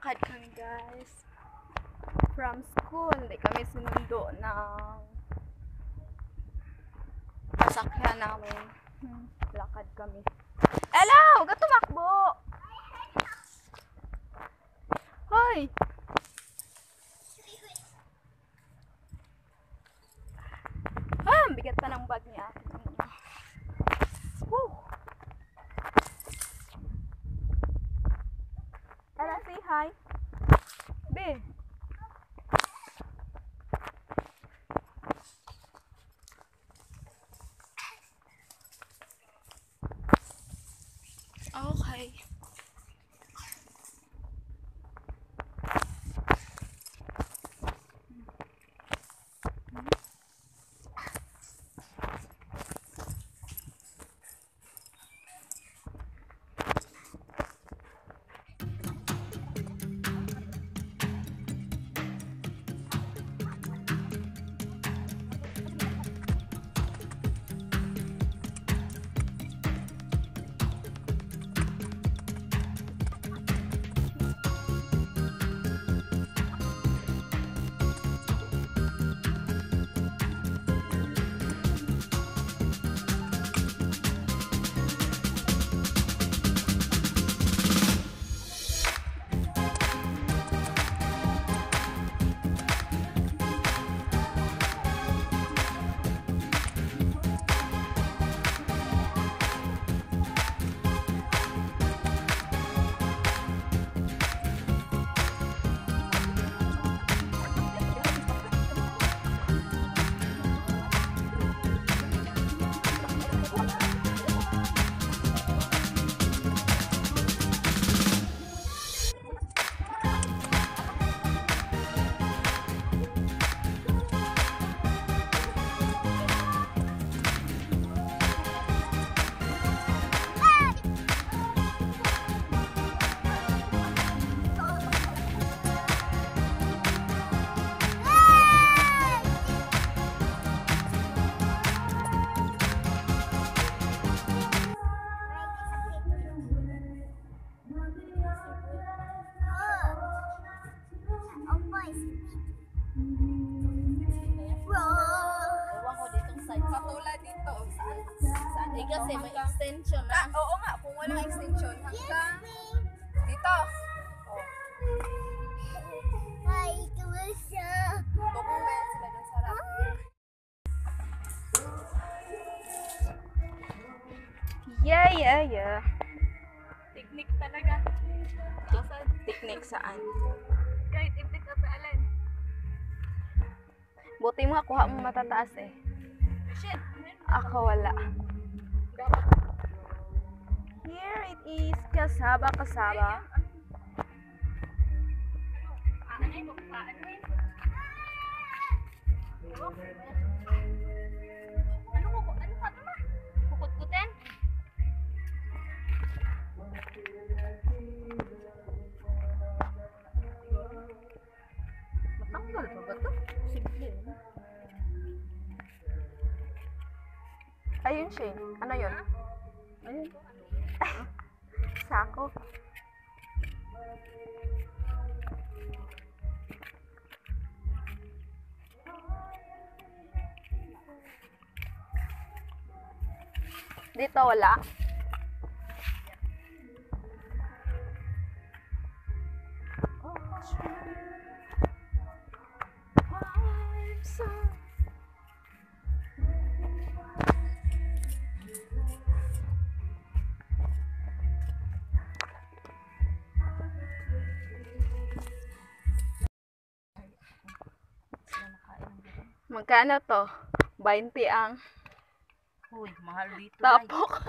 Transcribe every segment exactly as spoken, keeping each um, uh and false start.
Lakad kami guys. From school, hindi kami sinundo ng sasakyan namin. Hmm, lakad kami. Hello! Huwag ka tumakbo! Hoy! Ah, bigat pa ng bag niya. Woo! Hello, say hi. Be. Okay. Kasi may extension na. Ah, oo nga, kung walang extension hanggang dito. Oh. Ay, kumusya. Tukumen sila dun sa rack. Yeah, yeah, yeah. Teknik talaga. Tik Teknik saan? Kahit iptik ka paalan. Buti mo kuha mo matataas eh. Shit. Ako wala. Here it is, casava, casava. Ano yun? Ano yun? Ano mo? Ano ka ito ma? Kukut-kutin? Matanggal pa ba ito? Sige. Ayun siya. Ano yun? Ayun. Sako. Dito wala. Magkano to? twenty ang Uy, mahal dito. tapok.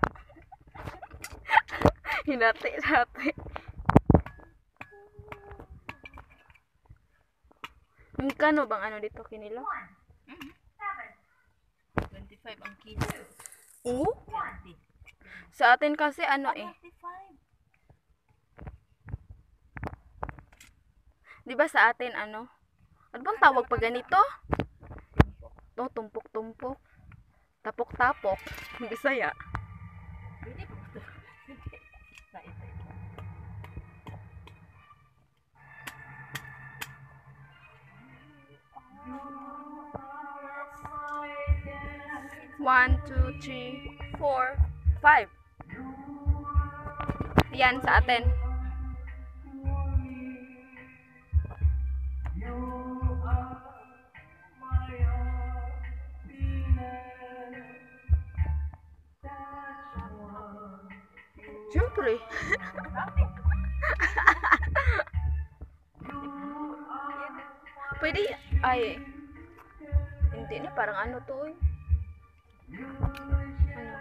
Hinati-hati. Magkano bang ano dito kinilo? twenty-five ang kilo. Oo? twenty. Sa atin kasi ano eh. twenty-five. Di ba sa atin ano? Ano bang tawag pa ganito? To, tumpok-tumpok. Tapok-tapok. Bisaya. One, two, three, four, five. Yan sa atin. Siyempre. Pwede, ay, hindi na, parang ano to eh. Ano?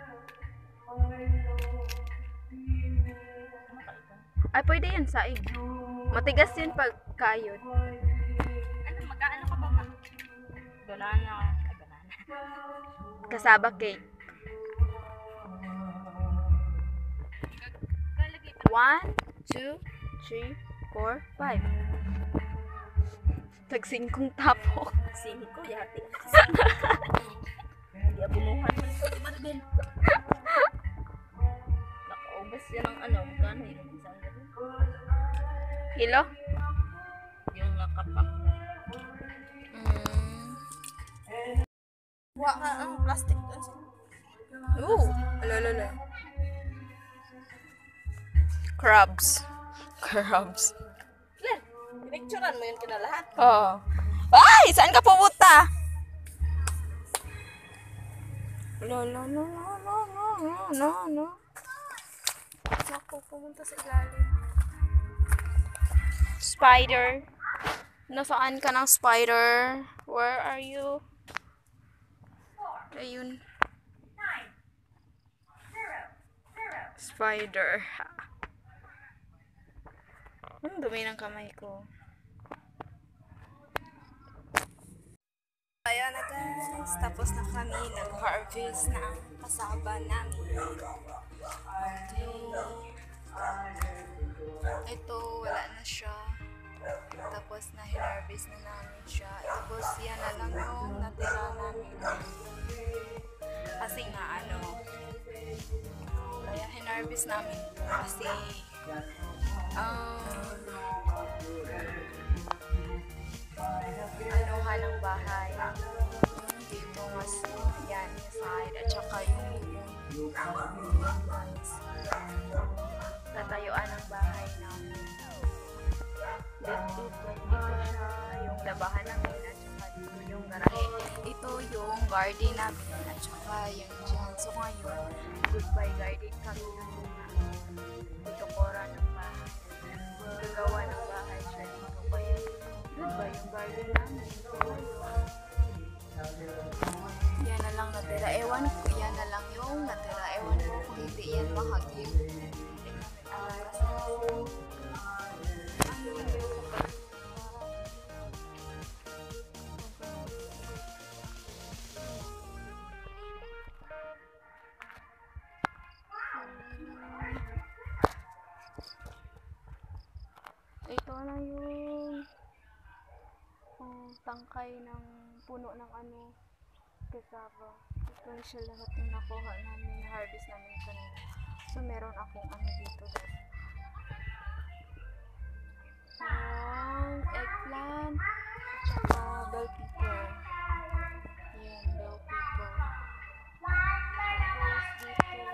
Ay, pwede yan, saig. Matigas yun pag kayod. Ano, mag-ano ka ba ma? Banana. Ay, banana. Casava cake. Galagay pa. One, two, three, four, five. Tagsingkong tapok. Singko, yati. Hindi abunuhan mo ito. Diba na Ben? Nakaubos yan ang ano. Magkano yun? Isang gabi. Kilo? Yung nakapak. Mm. Wa ka ang plastic. Ooh, alalala. Crabs. Crabs. Len, pinicturean mo yun kinalahat. Oo. Ay! Saan ka pumunta? No, no, no, no, no, no, no, no. Saan ako pumunta sa ilalim? Spider. Nasaan ka ng spider? Where are you? Ayun. Spider. Ang dumi ng kamay ko. Ayan na guys, tapos na kami nag-harvest na ang casava namin. Okay. Ito, wala na siya. Tapos na hinarvest na namin siya. Tapos yan na lang yung natira namin. Kasi nga ano, kaya hinarvest namin kasi um, anuhan ng bahay. Yung dito mas yan, yung side at saka yung yung guys. Tatayuan ng bahay namin. Dito, dito siya yung labahan namin at saka dito yung garahe. Ito yung garden namin at saka yung dyan. So ngayon, goodbye garden kami ng tutokora ng bahay. Gagawa ng bahay siya dito pa yun. Goodbye yung garden namin. Yan na lang natira. Ewan ko, yan na lang yung natira. Ewan ko kung hindi yan mahagip. Hindi namin alam kasi ito na yung um, tangkay ng puno ng ano, casava. Ito na siya lahat yung nakuha namin, harvest namin kanina. So meron akong ano dito. Yung eggplant, at saka bell pepper. Yan, bell pepper. Tapos dito,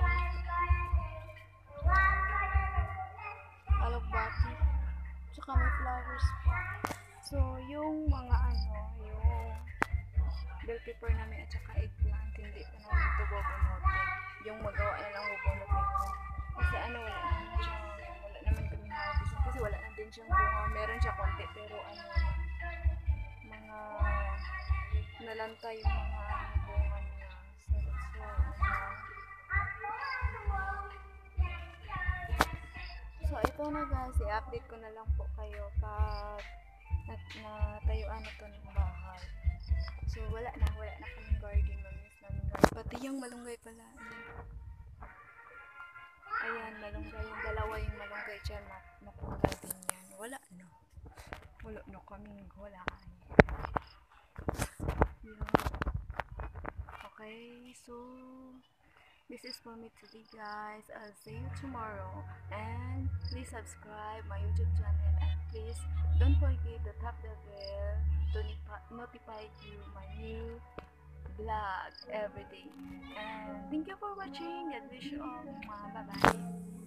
alagbati. Tsaka may flowers pa. So, yung mga ano, yung bell pepper namin at saka eggplant, hindi pa namin ito bubunutin. Yung magawa na lang bubunutin ko. Kasi ano, wala naman siya, wala naman kami harvest. Kasi wala na din siyang bunga. Meron siya konti, pero ano, mga nalanta yung mga ano, bunga niya. So, that's why, ano, so, ito na guys, i-update ko na lang po kayo pag nat natayuan na to ng bahay. So, wala na, wala na kaming garden. Mamiss namin garden. Pati yung malunggay pala. Ayan, malunggay. Yung dalawa yung malunggay dyan, natanggal din yan. Wala na. Wala na kaming, wala na. Yeah. Okay, so this is for me today guys. I'll see you tomorrow and please subscribe my YouTube channel and please don't forget to tap the bell to notify you my new vlog. vlog everyday. And thank you for watching. God bless you all. Mga bye-bye.